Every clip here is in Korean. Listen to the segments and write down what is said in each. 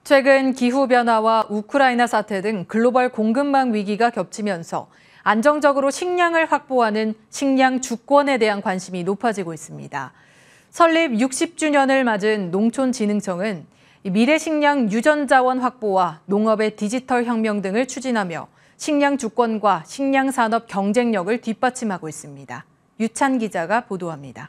최근 기후변화와 우크라이나 사태 등 글로벌 공급망 위기가 겹치면서 안정적으로 식량을 확보하는 식량 주권에 대한 관심이 높아지고 있습니다. 설립 60주년을 맞은 농촌진흥청은 미래 식량 유전자원 확보와 농업의 디지털 혁명 등을 추진하며 식량 주권과 식량 산업 경쟁력을 뒷받침하고 있습니다. 유찬 기자가 보도합니다.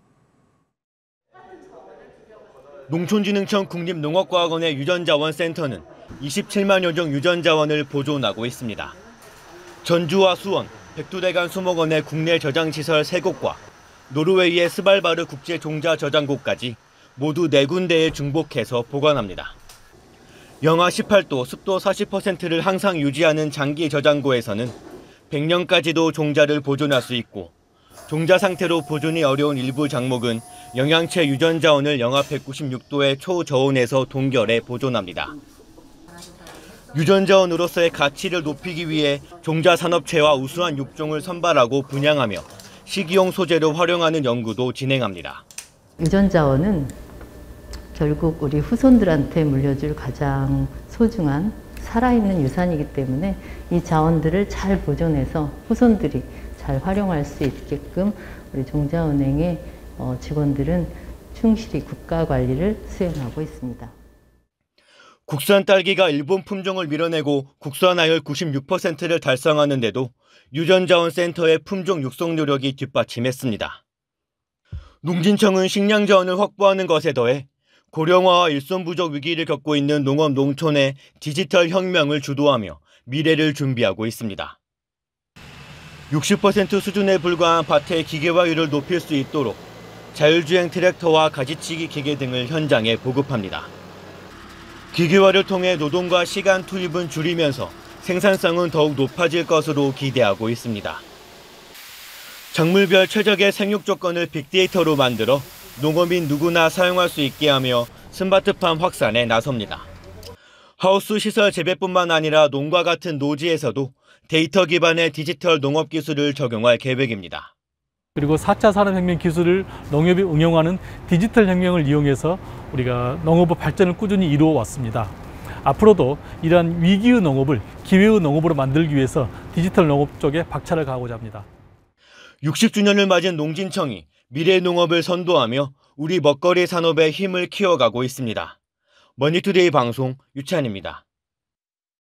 농촌진흥청 국립농업과학원의 유전자원센터는 27만여 종 유전자원을 보존하고 있습니다. 전주와 수원, 백두대간 수목원의 국내 저장시설 3곳과 노르웨이의 스발바르 국제 종자 저장고까지 모두 4군데에 중복해서 보관합니다. 영하 18도, 습도 40%를 항상 유지하는 장기 저장고에서는 100년까지도 종자를 보존할 수 있고 종자 상태로 보존이 어려운 일부 작목은 영양체 유전자원을 영하 196도의 초저온에서 동결해 보존합니다. 유전자원으로서의 가치를 높이기 위해 종자 산업체와 우수한 육종을 선발하고 분양하며 식이용 소재로 활용하는 연구도 진행합니다. 유전자원은 결국 우리 후손들한테 물려줄 가장 소중한 살아있는 유산이기 때문에 이 자원들을 잘 보존해서 후손들이 잘 활용할 수 있게끔 우리 종자은행의 직원들은 충실히 국가 관리를 수행하고 있습니다. 국산 딸기가 일본 품종을 밀어내고 국산화율 96%를 달성하는데도 유전자원센터의 품종 육성 노력이 뒷받침했습니다. 농진청은 식량 자원을 확보하는 것에 더해 고령화와 일손 부족 위기를 겪고 있는 농업 농촌의 디지털 혁명을 주도하며 미래를 준비하고 있습니다. 60% 수준에 불과한 밭의 기계화율을 높일 수 있도록 자율주행 트랙터와 가지치기 기계 등을 현장에 보급합니다. 기계화를 통해 노동과 시간 투입은 줄이면서 생산성은 더욱 높아질 것으로 기대하고 있습니다. 작물별 최적의 생육 조건을 빅데이터로 만들어 농업인 누구나 사용할 수 있게 하며 스마트팜 확산에 나섭니다. 하우스 시설 재배뿐만 아니라 농과 같은 노지에서도 데이터 기반의 디지털 농업 기술을 적용할 계획입니다. 그리고 4차 산업혁명 기술을 농업에 응용하는 디지털 혁명을 이용해서 우리가 농업의 발전을 꾸준히 이루어 왔습니다. 앞으로도 이러한 위기의 농업을 기회의 농업으로 만들기 위해서 디지털 농업 쪽에 박차를 가하고자 합니다. 60주년을 맞은 농진청이 미래 농업을 선도하며 우리 먹거리 산업의 힘을 키워가고 있습니다. 머니투데이 방송 유찬입니다.